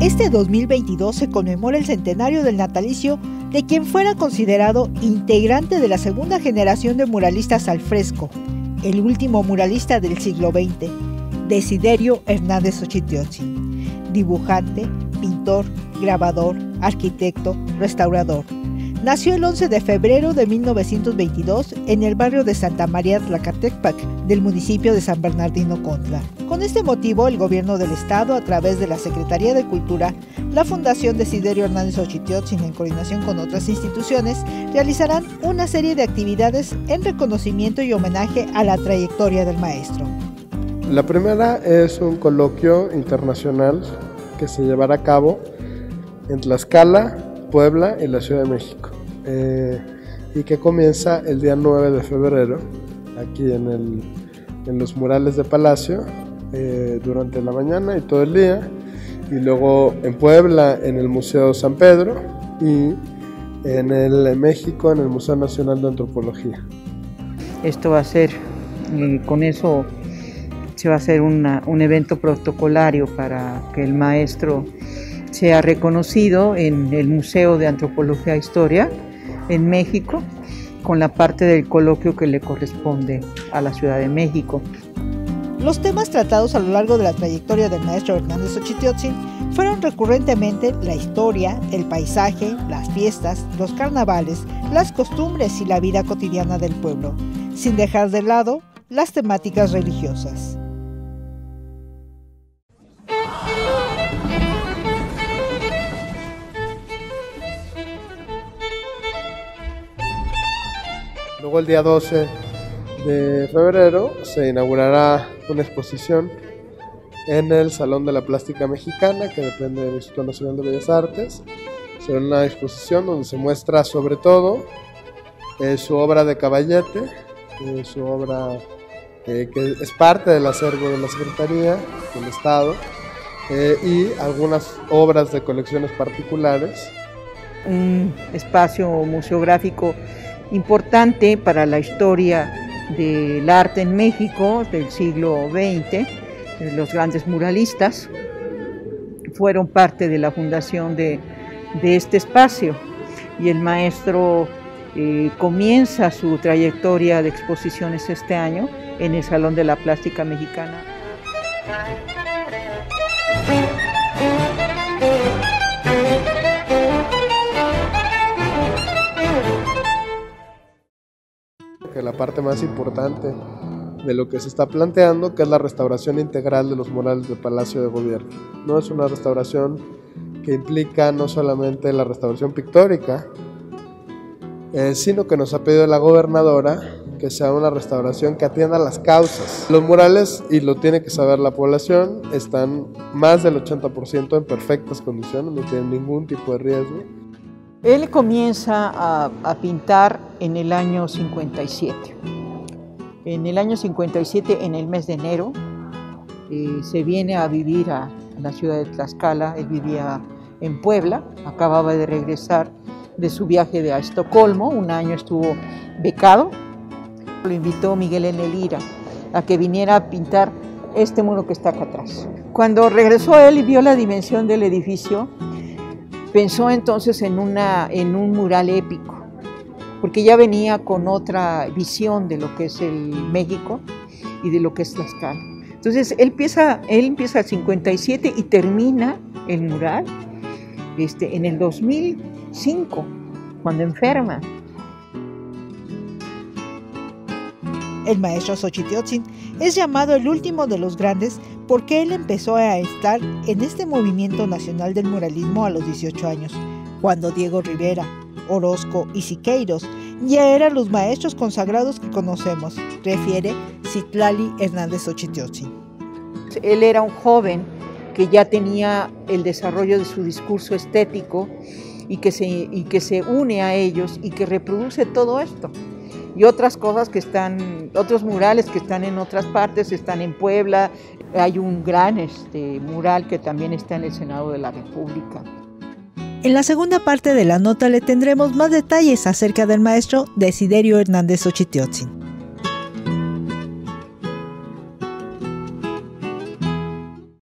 Este 2022 se conmemora el centenario del natalicio de quien fuera considerado integrante de la segunda generación de muralistas al fresco, el último muralista del siglo XX, Desiderio Hernández Xochitiotzin, dibujante, pintor, grabador, arquitecto, restaurador. Nació el 11 de febrero de 1922 en el barrio de Santa María Tlacatecpac del municipio de San Bernardino Contla. Con este motivo, el gobierno del estado, a través de la Secretaría de Cultura, la Fundación Desiderio Hernández Xochitiotzin, en coordinación con otras instituciones, realizarán una serie de actividades en reconocimiento y homenaje a la trayectoria del maestro. La primera es un coloquio internacional que se llevará a cabo en Tlaxcala, Puebla y la Ciudad de México, y que comienza el día 9 de febrero aquí en los murales de Palacio durante la mañana y todo el día, y luego en Puebla en el Museo San Pedro y en México en el Museo Nacional de Antropología. Esto va a ser, con eso se va a hacer un evento protocolario para que el maestro sea reconocido en el Museo de Antropología e Historia en México, con la parte del coloquio que le corresponde a la Ciudad de México. Los temas tratados a lo largo de la trayectoria del maestro Hernández Xochitiotzin fueron recurrentemente la historia, el paisaje, las fiestas, los carnavales, las costumbres y la vida cotidiana del pueblo, sin dejar de lado las temáticas religiosas. Luego el día 12 de febrero se inaugurará una exposición en el Salón de la Plástica Mexicana, que depende del Instituto Nacional de Bellas Artes. Será una exposición donde se muestra sobre todo su obra de Caballete, su obra que es parte del acervo de la Secretaría del Estado, y algunas obras de colecciones particulares. Un espacio museográfico importante para la historia del arte en México del siglo XX. Los grandes muralistas fueron parte de la fundación de este espacio, y el maestro comienza su trayectoria de exposiciones este año en el Salón de la Plástica Mexicana. Que la parte más importante de lo que se está planteando, que es la restauración integral de los murales del Palacio de Gobierno. No es una restauración que implica no solamente la restauración pictórica, sino que nos ha pedido la gobernadora que sea una restauración que atienda las causas. Los murales, y lo tiene que saber la población, están más del 80% en perfectas condiciones, no tienen ningún tipo de riesgo. Él comienza a pintar en el año 57. En el año 57, en el mes de enero, se viene a vivir a la ciudad de Tlaxcala. Él vivía en Puebla, acababa de regresar de su viaje a Estocolmo, un año estuvo becado. Lo invitó Miguel N. Lira a que viniera a pintar este muro que está acá atrás. Cuando regresó él y vio la dimensión del edificio, pensó entonces en un mural épico, porque ya venía con otra visión de lo que es el México y de lo que es Tlaxcala. Entonces él empieza al 57 y termina el mural en el 2005, cuando enferma. El maestro Xochitiotzin es llamado el último de los grandes porque él empezó a estar en este movimiento nacional del muralismo a los 18 años, cuando Diego Rivera, Orozco y Siqueiros ya eran los maestros consagrados que conocemos, refiere Citlali Hernández Xochitiotzin. Él era un joven que ya tenía el desarrollo de su discurso estético y que se une a ellos y que reproduce todo esto. Y otras cosas otros murales que están en otras partes, están en Puebla. Hay un gran mural que también está en el Senado de la República. En la segunda parte de la nota le tendremos más detalles acerca del maestro Desiderio Hernández Xochitiotzin.